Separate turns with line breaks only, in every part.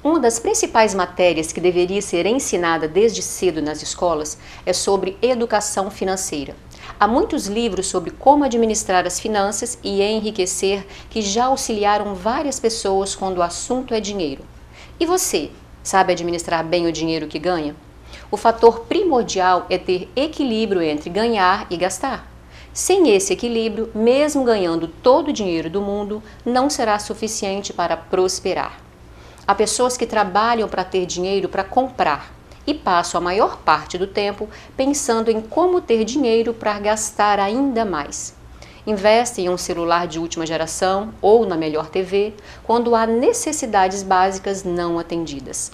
Uma das principais matérias que deveria ser ensinada desde cedo nas escolas é sobre educação financeira. Há muitos livros sobre como administrar as finanças e enriquecer que já auxiliaram várias pessoas quando o assunto é dinheiro. E você, sabe administrar bem o dinheiro que ganha? O fator primordial é ter equilíbrio entre ganhar e gastar. Sem esse equilíbrio, mesmo ganhando todo o dinheiro do mundo, não será suficiente para prosperar. Há pessoas que trabalham para ter dinheiro para comprar e passam a maior parte do tempo pensando em como ter dinheiro para gastar ainda mais. Investem em um celular de última geração ou na melhor TV quando há necessidades básicas não atendidas.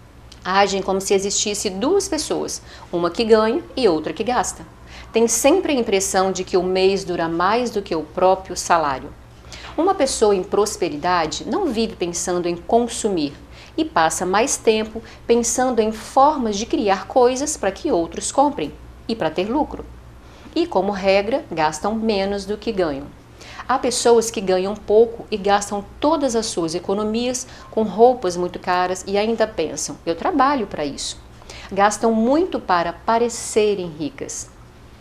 Agem como se existisse duas pessoas, uma que ganha e outra que gasta. Tem sempre a impressão de que o mês dura mais do que o próprio salário. Uma pessoa em prosperidade não vive pensando em consumir e passa mais tempo pensando em formas de criar coisas para que outros comprem e para ter lucro. E, como regra, gastam menos do que ganham. Há pessoas que ganham pouco e gastam todas as suas economias com roupas muito caras e ainda pensam, eu trabalho para isso. Gastam muito para parecerem ricas.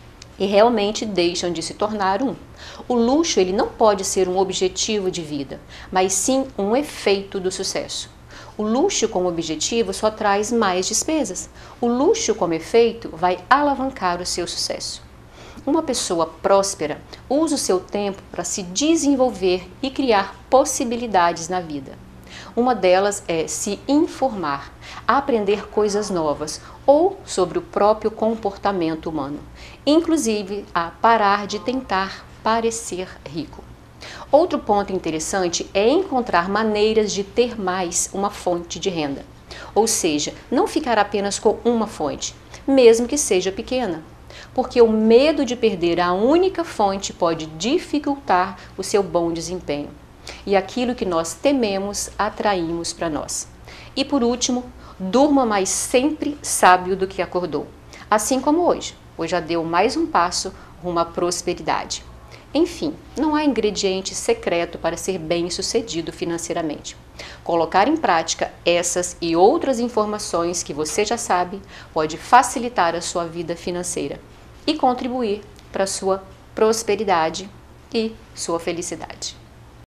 E realmente deixam de se tornar um. O luxo ele não pode ser um objetivo de vida, mas sim um efeito do sucesso. O luxo como objetivo só traz mais despesas. O luxo como efeito vai alavancar o seu sucesso. Uma pessoa próspera usa o seu tempo para se desenvolver e criar possibilidades na vida. Uma delas é se informar, aprender coisas novas ou sobre o próprio comportamento humano, inclusive a parar de tentar parecer rico. Outro ponto interessante é encontrar maneiras de ter mais uma fonte de renda, ou seja, não ficar apenas com uma fonte, mesmo que seja pequena, porque o medo de perder a única fonte pode dificultar o seu bom desempenho. E aquilo que nós tememos, atraímos para nós. E por último, durma mais sempre sábio do que acordou. Assim como hoje já deu mais um passo rumo à prosperidade. Enfim, não há ingrediente secreto para ser bem-sucedido financeiramente. Colocar em prática essas e outras informações que você já sabe pode facilitar a sua vida financeira e contribuir para a sua prosperidade e sua felicidade.